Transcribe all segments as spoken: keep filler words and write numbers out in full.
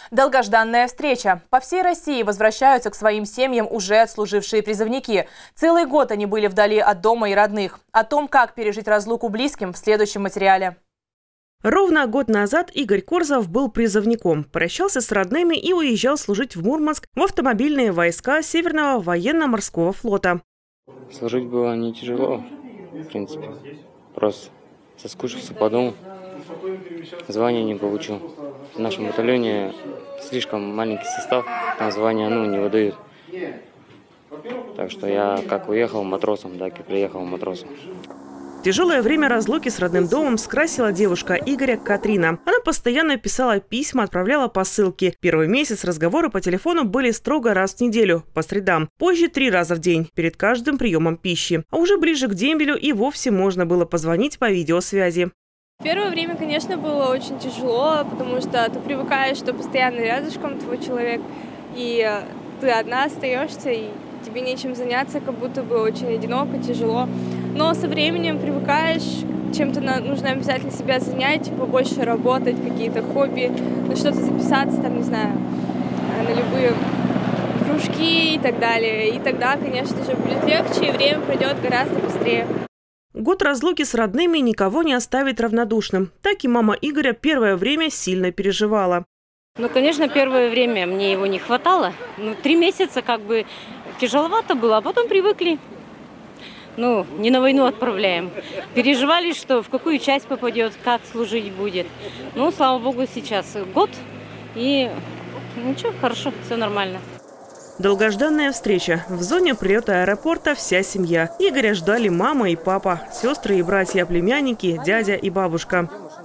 Долгожданная встреча. По всей России возвращаются к своим семьям уже отслужившие призывники. Целый год они были вдали от дома и родных. О том, как пережить разлуку близким, в следующем материале. Ровно год назад Игорь Корзов был призывником, прощался с родными и уезжал служить в Мурманск в автомобильные войска Северного военно-морского флота. Служить было не тяжело, в принципе. Просто соскучился по дому. Звания не получил. В нашем батальоне слишком маленький состав, там звания ну, не выдают. Так что я как уехал матросом, так и приехал матросом. Тяжелое время разлуки с родным домом скрасила девушка Игоря Катрина. Она постоянно писала письма, отправляла посылки. Первый месяц разговоры по телефону были строго раз в неделю, по средам. Позже три раза в день, перед каждым приемом пищи. А уже ближе к дембелю и вовсе можно было позвонить по видеосвязи. Первое время, конечно, было очень тяжело, потому что ты привыкаешь, что постоянно рядышком твой человек, и ты одна остаешься, и тебе нечем заняться, как будто бы очень одиноко, тяжело. Но со временем привыкаешь, чем-то нужно обязательно себя занять, побольше работать, какие-то хобби, на что-то записаться, там, не знаю, на любые кружки и так далее. И тогда, конечно же, будет легче, и время пройдет гораздо быстрее. Год разлуки с родными никого не оставит равнодушным. Так и мама Игоря первое время сильно переживала. Ну, конечно, первое время мне его не хватало. Ну, три месяца как бы тяжеловато было, а потом привыкли. Ну, не на войну отправляем. Переживали, что в какую часть попадет, как служить будет. Ну, слава богу, сейчас год. И ничего, хорошо, все нормально. Долгожданная встреча. В зоне прилета аэропорта вся семья. Игоря ждали мама и папа, сестры и братья, племянники, дядя и бабушка.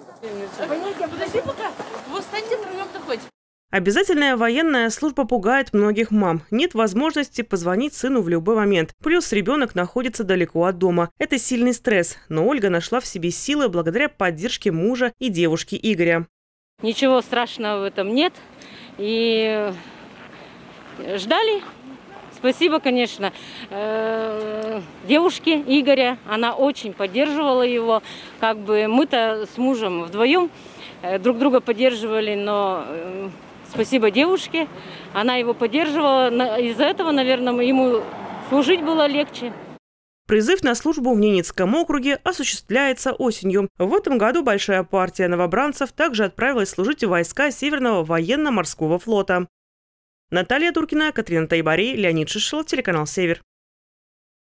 Обязательная военная служба пугает многих мам. Нет возможности позвонить сыну в любой момент. Плюс ребенок находится далеко от дома. Это сильный стресс. Но Ольга нашла в себе силы благодаря поддержке мужа и девушки Игоря. Ничего страшного в этом нет. И ждали. Спасибо, конечно, девушке Игоря. Она очень поддерживала его. Как бы мы-то с мужем вдвоем друг друга поддерживали, но спасибо девушке. Она его поддерживала. Из-за этого, наверное, ему служить было легче. Призыв на службу в Ненецком округе осуществляется осенью. В этом году большая партия новобранцев также отправилась служить в войска Северного военно-морского флота. Наталья Туркина, Катрина Тайбари, Леонид Шишел, телеканал «Север».